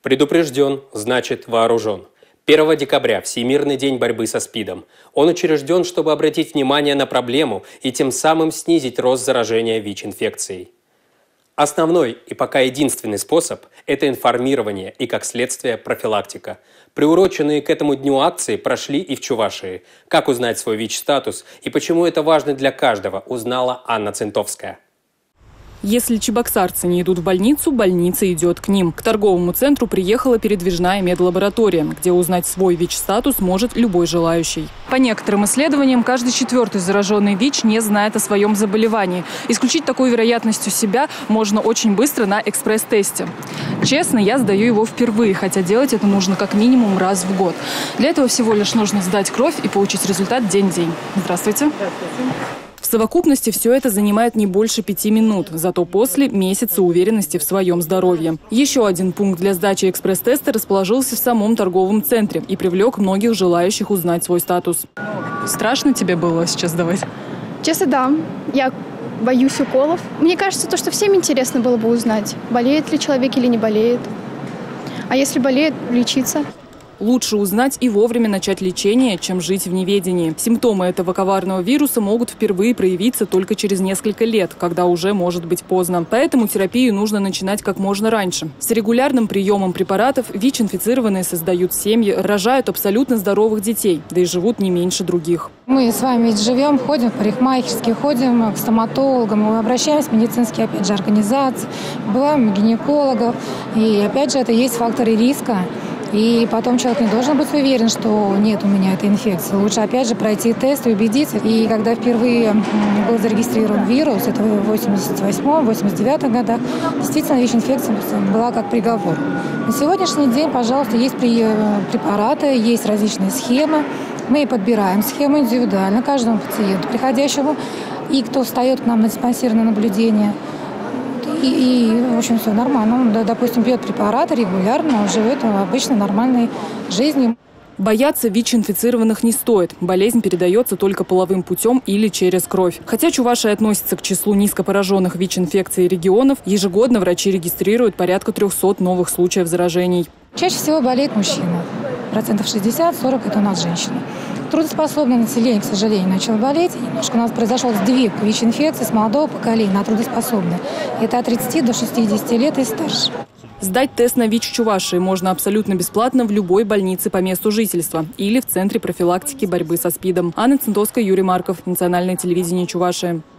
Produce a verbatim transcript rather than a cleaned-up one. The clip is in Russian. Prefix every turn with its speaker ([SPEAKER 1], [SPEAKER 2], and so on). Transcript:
[SPEAKER 1] Предупрежден, значит вооружен. первого декабря – Всемирный день борьбы со СПИДом. Он учрежден, чтобы обратить внимание на проблему и тем самым снизить рост заражения ВИЧ-инфекцией. Основной и пока единственный способ – это информирование и, как следствие, профилактика. Приуроченные к этому дню акции прошли и в Чувашии. Как узнать свой ВИЧ-статус и почему это важно для каждого, узнала Анна Центовская.
[SPEAKER 2] Если чебоксарцы не идут в больницу, больница идет к ним. К торговому центру приехала передвижная медлаборатория, где узнать свой ВИЧ-статус может любой желающий. По некоторым исследованиям, каждый четвертый зараженный ВИЧ не знает о своем заболевании. Исключить такую вероятность у себя можно очень быстро на экспресс-тесте. Честно, я сдаю его впервые, хотя делать это нужно как минимум раз в год. Для этого всего лишь нужно сдать кровь и получить результат день-день. Здравствуйте. Здравствуйте. В совокупности все это занимает не больше пяти минут, зато после – месяца уверенности в своем здоровье. Еще один пункт для сдачи экспресс-теста расположился в самом торговом центре и привлек многих желающих узнать свой статус. Страшно тебе было сейчас сдавать?
[SPEAKER 3] Честно, да. Я боюсь уколов. Мне кажется, то, что всем интересно было бы узнать, болеет ли человек или не болеет. А если болеет, лечиться.
[SPEAKER 2] Лучше узнать и вовремя начать лечение, чем жить в неведении. Симптомы этого коварного вируса могут впервые проявиться только через несколько лет, когда уже может быть поздно. Поэтому терапию нужно начинать как можно раньше. С регулярным приемом препаратов ВИЧ-инфицированные создают семьи, рожают абсолютно здоровых детей, да и живут не меньше других.
[SPEAKER 4] Мы с вами ведь живем, ходим в парикмахерские, ходим к стоматологам, мы обращаемся в медицинские, опять же, организации, бываем у гинекологов. И опять же, это есть факторы риска. И потом человек не должен быть уверен, что нет у меня этой инфекции. Лучше, опять же, пройти тест и убедиться. И когда впервые был зарегистрирован вирус, это в восемьдесят восьмом — восемьдесят девятом годах, действительно ВИЧ-инфекция была как приговор. На сегодняшний день, пожалуйста, есть препараты, есть различные схемы. Мы подбираем схему индивидуально каждому пациенту, приходящему, и кто встает к нам на диспансерное наблюдение. И, и, в общем, все нормально. Он, да, допустим, пьет препараты регулярно, живет обычной нормальной жизнью.
[SPEAKER 2] Бояться ВИЧ-инфицированных не стоит. Болезнь передается только половым путем или через кровь. Хотя Чувашия относится к числу низкопораженных ВИЧ-инфекцией регионов, ежегодно врачи регистрируют порядка трехсот новых случаев заражений.
[SPEAKER 4] Чаще всего болеет мужчина. Процентов шестьдесят-сорок – это у нас женщины. Трудоспособное население, к сожалению, начало болеть. Немножко у нас произошел сдвиг ВИЧ-инфекции с молодого поколения на трудоспособное. Это от тридцати до шестидесяти лет и старше.
[SPEAKER 2] Сдать тест на ВИЧ в Чувашии можно абсолютно бесплатно в любой больнице по месту жительства или в Центре профилактики борьбы со СПИДом. Анна Центовская, Юрий Марков. Национальное телевидение Чувашии.